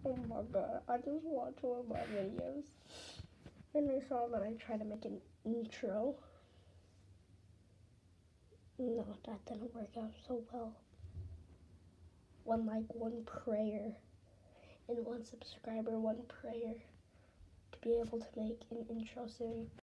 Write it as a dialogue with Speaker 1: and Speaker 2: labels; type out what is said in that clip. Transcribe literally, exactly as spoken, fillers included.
Speaker 1: Oh my god, I just watched one of my videos and I saw that I tried to make an intro. No, that didn't work out so well. One like, one prayer, and one subscriber, one prayer to be able to make an intro soon.